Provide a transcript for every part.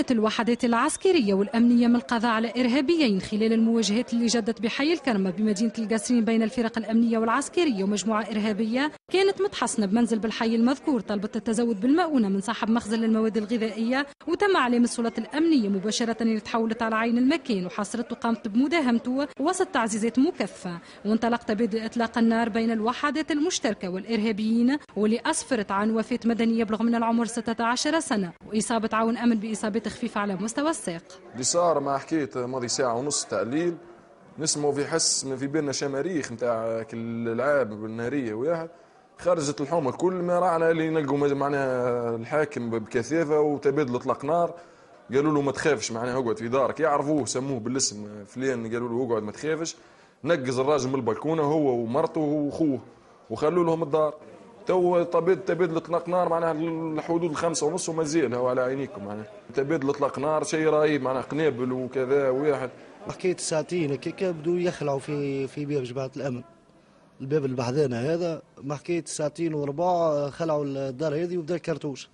قامت الوحدات العسكرية والأمنية من القضاء على إرهابيين خلال المواجهات اللي جدت بحي الكرمة بمدينة القصرين بين الفرق الأمنية والعسكرية ومجموعة إرهابية كانت متحصنة بمنزل بالحي المذكور. طلبت التزود بالمؤونة من صاحب مخزن للمواد الغذائية، وتم عليه من السلطات الأمنية مباشرة اللي تحولت على عين المكان وحاصرته وقامت بمداهمته وسط تعزيزات مكثفة. وانطلق تبادل إطلاق النار بين الوحدات المشتركة والإرهابيين واللي أسفرت عن وفاة مدني يبلغ من العمر 16 سنة وإصابة عون أمن بإصابات خفيفة على مستوى الساق. اللي صار مع حكاية ماضي ساعة ونص تعليل نسمعوا في حس في بالنا شماريخ نتاع الألعاب النارية وياها خرجت الحومة. كل ما رانا اللي نلقوا معناها الحاكم بكثافة وتبادل إطلاق نار. قالوا له ما تخافش معناها اقعد في دارك، يعرفوه سموه بالاسم فلان، قالوا له اقعد ما تخافش. نقز الراجل من البلكونه هو ومرته واخوه وخلوا لهم الدار. تو تبادل اطلاق نار معناها الحدود 5:30 ومازال هو على عينيكم معناها تبادل اطلاق نار شيء رهيب معناها قنابل وكذا واحد. حكايه ساعتين هكاك بدوا يخلعوا في باب جماعه الامن، الباب اللي بحذانا هذا ما حكايه ساعتين وربع خلعوا الدار هذه وبدا الكرتوش.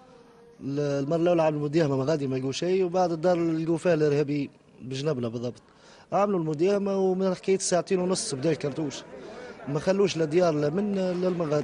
المره الاولى عملوا مداهمه ما غادي ما لقوا شيء، وبعد الدار لقوا فيها الارهابيين بجنبنا بالضبط. عملوا المداهمه ومن حكايه ساعتين ونص بدا الكرتوش، ما خلوش لا ديار لا من لا المغادي.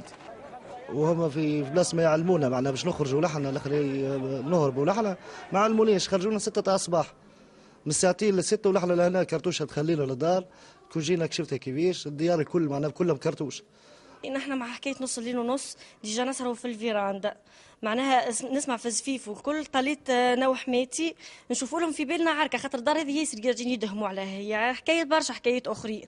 وهم في بلاصه ما يعلمونا معنا باش نخرجوا لحنا نهربوا لحنا، ما علموناش. خرجونا 6 تاع الصباح من ساعتين ل6 ولحنا لهنا كرتوشه تخلينا للدار. كون جينا كشفتها كيفاش الديار الكل معناها كلها بكرتوش. نحن مع حكايه نص الليل ونص ديجا نسهروا في الفيراندا معناها نسمع في زفيف والكل طليت نو حماتي نشوفوا لهم في بالنا عركه خاطر الدار هذه ياسر قاعدين يدهموا عليها. هي حكايه برشا حكايات اخرين.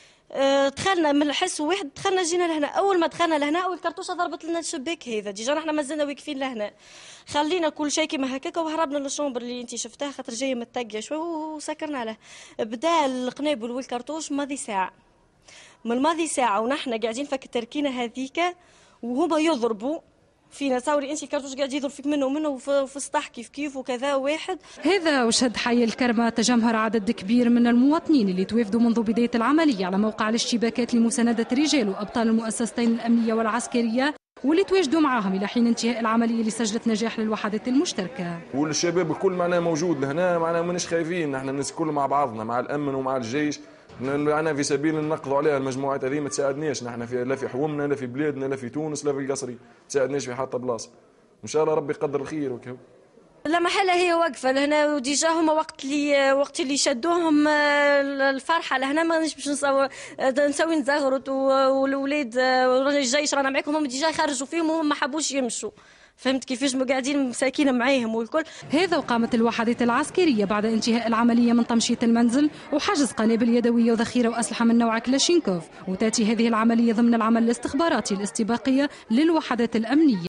دخلنا من الحس واحد دخلنا جينا لهنا. اول ما دخلنا لهنا اول كرتوشه ضربت لنا الشباك هذا ديجا نحن مازلنا واقفين لهنا. خلينا كل شيء كما هكاك وهربنا للشومبر اللي انت شفتها خاطر جايه متقيه شويه وسكرنا له. بدا القنابل والكرتوش ماضي ساعه من الماضي ساعه ونحن قاعدين فك التركينه هذيك وهما يضربوا فينا. تصوري انت الكرتوش قاعد يضرب فيك منه ومنه وفي السطح كيف وكذا واحد. هذا وشهد حي الكرمة تجمهر عدد كبير من المواطنين اللي توافدوا منذ بداية العملية على موقع الاشتباكات لمساندة رجال وأبطال المؤسستين الأمنية والعسكرية واللي تواجدوا معاهم إلى حين انتهاء العملية اللي سجلت نجاح للوحدات المشتركة. والشباب الكل معناها موجود لهنا معناها ماناش خايفين. نحن الناس الكل مع بعضنا مع الأمن ومع الجيش. أنا في سبيل نقضوا عليها المجموعات هذه ما تساعدناش. نحن في لا في حومنا لا في بلادنا لا في تونس لا في القصري تساعدناش في حتى بلاصه. ان شاء الله ربي يقدر الخير وكذا. لا محلة هي واقفه لهنا وديجا هما وقت اللي شدوهم الفرحه لهنا ما باش نسوي نزغرت والولاد الجيش رانا معاكم هم ديجا خرجوا فيهم وهم ما حبوش يمشوا. فهمت كيفاش قاعدين مساكين معاهم والكل. هذا وقامت الوحدات العسكرية بعد انتهاء العملية من تمشيط المنزل وحجز قنابل يدوية وذخيرة وأسلحة من نوع كلاشينكوف. وتأتي هذه العملية ضمن العمل الاستخباراتي الاستباقية للوحدات الأمنية.